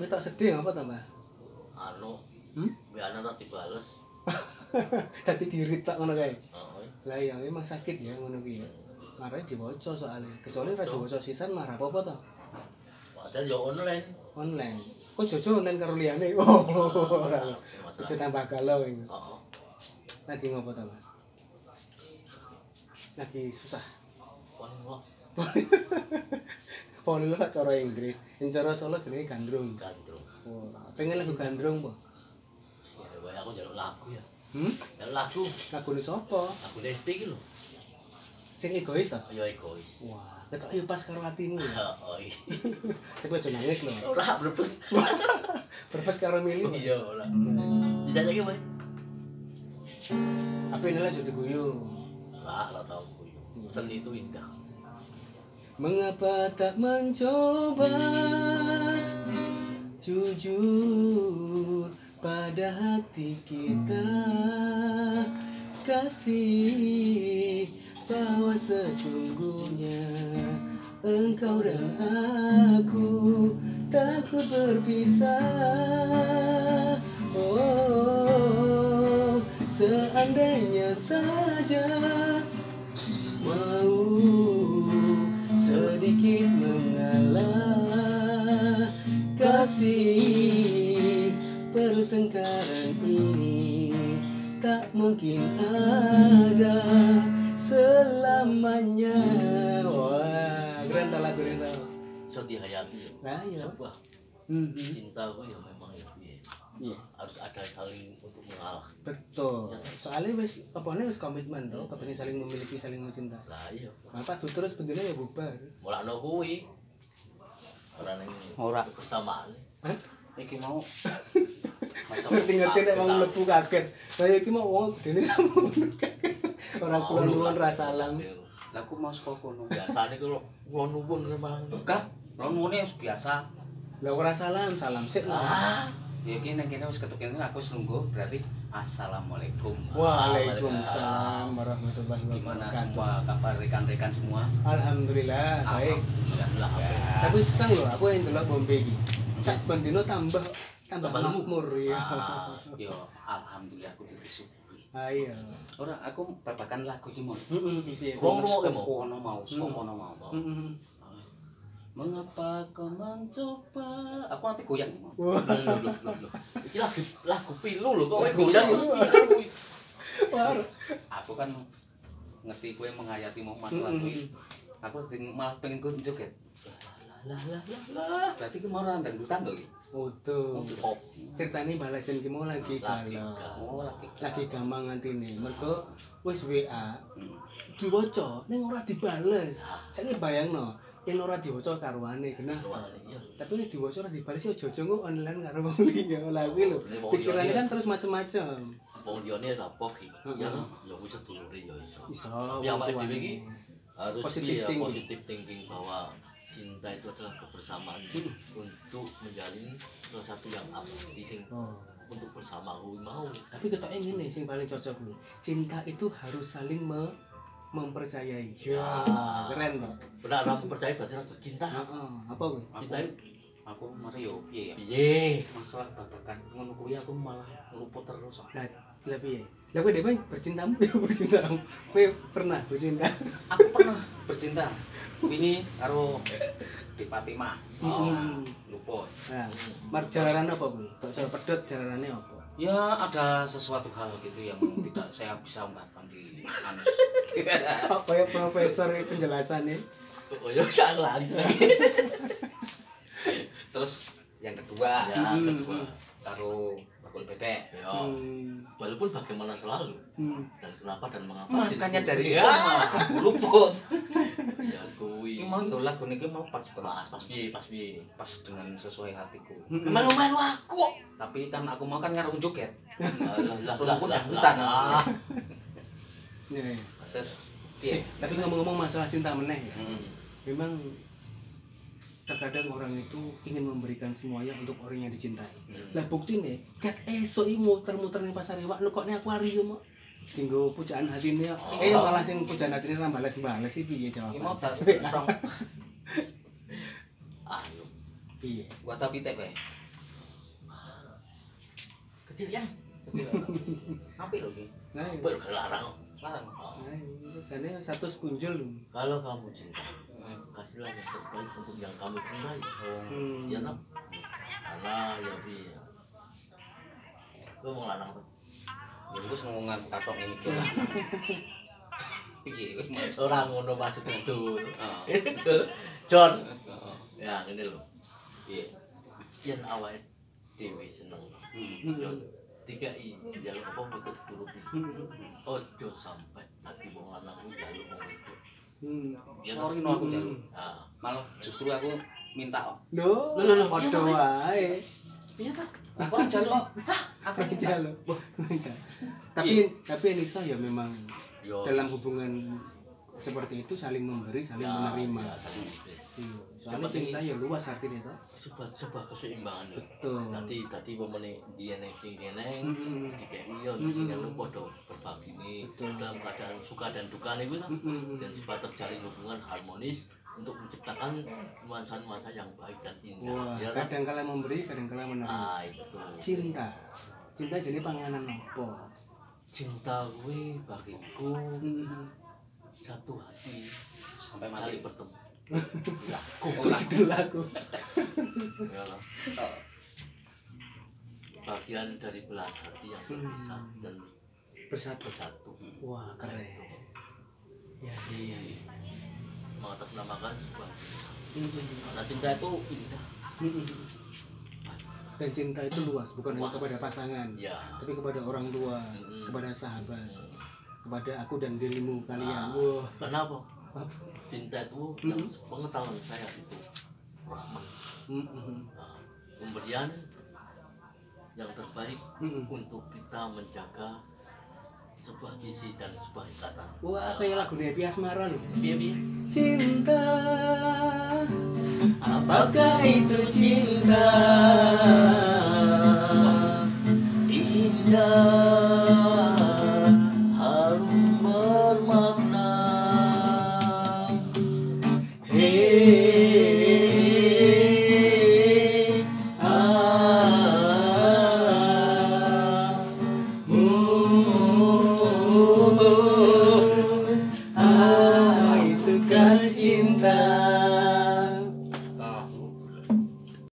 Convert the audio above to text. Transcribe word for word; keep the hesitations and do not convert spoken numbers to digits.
ketok sedih apa to, Mbak? Anu, Hmm? biasa tak dibales. Dadi dirit tok ngono kae. Heeh. Lah ya memang sakit ya ngono ki ya. Marane diwaca soalnya. Kecuali ora diwaca sisan marah apa-apa to? Padahal yo online. Online. Kok jojo online karo liyane. Oh. Itu Masalah. tambah galau ini. Heeh. Lagi ngopo to, Mas? Lagi susah. Paling wah Poni lu cara Inggris. Ing cara Solo jenenge gandrung. gandrung. Oh, pengen lagu gandrung po. Ya wae aku njaluk lagu ya. Hmm? Njaluk lagu. Lagune sapa? Lagu Lesti iki lho. Sing egois to? Ya egois. Wah, ketok yo pas karo atimu ya. Oh iya. Tapi aja nangis lho. Ora brebes. Berpas karo mili. Iya ora. Tidak lagi wae. Apa ini lah jadi guyu. Lah, lah tahu gue. Seni itu indah. Mengapa tak mencoba jujur pada hati kita, kasih bahwa sesungguhnya engkau dan aku takut berpisah. Oh, seandainya saja mau sedikit mengalah, kasih pertengkaran ini tak mungkin ada selamanya. Wah, keren tak lagu ini. So dihayati ya. Nah, iya. Sebuah Mhm. cinta gue ya memang ya piye. Iya, Harus ada saling untuk mengalah. betul. Soalnya wis apane wis komitmen to, kepengin saling memiliki, saling mencinta. Lah iya. Apa terus bentuknya ya bubar. Mulakno kuwi. Ora ning Ora. kebersamaan. Hah? Iki mau Ngerti-ngerti nek wong mlebu kaget. Lah iki mau wong dene sampun kaget. Ora kula nuwun ra salam. lah aku mau saka kono. Biasane ku lho kula nuwun memang. Enggak, lo nuwune wis biasa. Lah ora salam, salam sik lah. Ah, Ya iki nek kene wis ketuk kene aku wis lungguh berarti assalamualaikum. Waalaikumsalam warahmatullahi Gimana wabarakatuh. semua kabar rekan-rekan semua? Alhamdulillah baik. alhamdulillah. Tapi setang lho aku yang delok bombe iki. Sak bendino tambah tambah Tambah makmur ya. Ah, yo alhamdulillah aku dadi syukuri. Ayo. Ora aku babakan lagu iki mon. Heeh, piye? Wong Wong ruwoke mau. kono mau, saka kono mau. Heeh. Mengapa kau mencoba? Aku nanti goyang. Mon. Wah, Loh, loh, loh, loh. Iki lagu lagu pilu lho kok kowe goyang yo. war. Aku kan ngerti kowe menghayati mau masalah kuwi. Aku sing malah pengen kowe joget. Lah lah lah lah. Berarti ki mau nang dangdutan to iki. Utuh. Pop. Ceritane balajen ki mau lagi Lagi galau. galau. Oh, lagi. Lagi gampang ngantine. Mergo wis W A Hmm. diwaca ning ora dibales. Saiki bayangno, yen ora diwaca karuane genah. Iya. Tapi nek diwaca ora dibales ya aja engko online karo wong liya. Lah kuwi lho. Pikirane kan terus macam-macam. Wong liyane ra pok iki. Ya ya wis sedulure ya iso. Iso. Ya awake wong dhewe tuane. iki harus Positive iya, thinking. positive thinking bahwa cinta itu adalah kebersamaan untuk menjalin sesuatu yang abadi sing Oh. untuk bersama kuwi mau. Tapi ketoknya ngene sing paling cocok kuwi. Cinta itu harus saling me- mempercayai. Ya, keren loh. Benar aku percaya berarti aku cinta. Heeh, apa kuwi? Cinta itu Aku mari yo piye ya? piye? Masalah babakan ngono kuwi aku malah luput terus. Lah, lah piye? Lah kowe dhewe bercintamu ya bercintamu. Kowe pernah bercinta? Aku pernah bercinta. Ini karo di Fatimah. Oh. Hmm. Luput. Nah, mar jalaran apa kuwi? Bakso pedhot jalanane apa? Ya ada sesuatu hal gitu yang tidak saya bisa ungkapkan di anu. Apa ya profesor penjelasannya? Oh ya salah lagi. Terus yang kedua, Ya, Hmm. kedua. karo bakul bebek. Ya, Hmm. walaupun bagaimana selalu Hmm. dan kenapa dan mengapa Makanya dari ya itu malah aku luput. ya kuwi. Ini mau tuh lagu ini mau pas Pas banget, pas piye pas piye. pas dengan sesuai hatiku. Melu melu aku. Tapi kan aku mau kan ngaruh joget. Lah lah Kalau lah aku lah, dangdutan. lah. Ya, ya. Terus Eh, piye? tapi ngomong-ngomong masalah cinta meneh ya. Hmm. Memang terkadang orang itu ingin memberikan semuanya untuk orang yang dicintai. Lah bukti nih, kat esok ini muter-muter ning pasar iwak nukokne akuarium kok. Tinggo pujaan hatine eh malah sing pujaan hatine ra bales-bales iki piye Ini jawaban? mau tar Ayo. Piye? gua tapi tep ya. kecil ya Kecil. Apik lho iki. Nah, ini. baru larang. Larang. Nah, ini. Karena satu sekunjul. Kalau kamu cinta, kasihlah yang terbaik untuk yang kamu cintai. Oh. Hmm. Ya toh? Karena ya bi, gue mau lanang tuh. Ya wis ngomongan katok ini iki. Iki wis mas. Orang ngono maksud itu. Heeh. Itu, John. Heeh. Ya ini loh. Iya. Yang awal dewi seneng. John. Tiga i, jalur apa betul turuti. Ojo sampai lagi wong lanang ku jalur wong itu. Hmm. Sorry no aku jalur. Nah, Malah justru aku minta kok. Loh, Loh, loh, loh. padha wae. iya tak? Aku ora jalur kok. Aku Aku minta. jalo. Tapi tapi Nisa ya memang Yo. dalam hubungan seperti itu saling memberi, saling Ya, menerima. ya, saling memberi. Iya. Soalnya cinta ya luas artinya toh. Coba coba keseimbangan loh. Betul. Tadi tadi pemene dia neng sing dia neng, Mm-mm. tiga iya di sini lu podo berbagi nih Betul. dalam keadaan suka dan duka nih gue Mm-mm. dan supaya terjalin hubungan harmonis untuk menciptakan nuansa-nuansa yang baik dan indah. Wah, Ya kan? kadang kala memberi, kadang kala menerima. Ah itu. Cinta. Cinta jadi panganan nopo. Cinta gue bagiku Mm-mm. satu hati Sampai saling mati. bertemu. Oh, Oh, judul lagu. Ya lah. Oh. Bagian dari belahan hati yang berpisah dan Bersatu. bersatu. Wah, keren. Ya, iya, iya. Mengatasnamakan sebuah Mm-mm. karena cinta itu indah. Mm-mm. Dan cinta itu luas, bukan hanya kepada pasangan, Ya. tapi kepada orang tua, Mm-mm. kepada sahabat, kepada aku dan dirimu kalian. Ah. Wah, Kenapa? Cinta itu yang pengetahuan saya itu rahmat. Mm-mm. Nah, pemberian yang terbaik Mm-mm. untuk kita menjaga sebuah visi dan sebuah ikatan. Wah, kayak lagu Nepi Asmara loh. Biar biar. Cinta, apakah itu cinta?